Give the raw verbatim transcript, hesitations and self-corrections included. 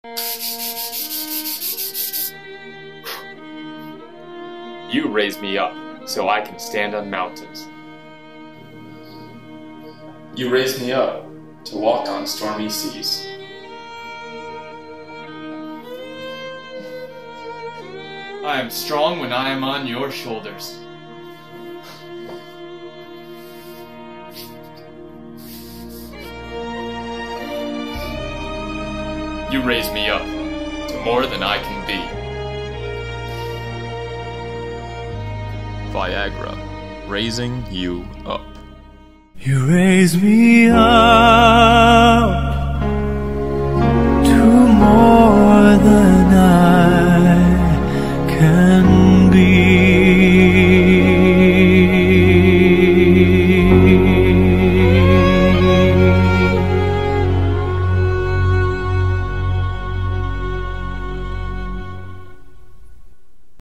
You raise me up so I can stand on mountains. You raise me up to walk on stormy seas. I am strong when I am on your shoulders. You raise me up to more than I can be. Viagra, raising you up. You raise me up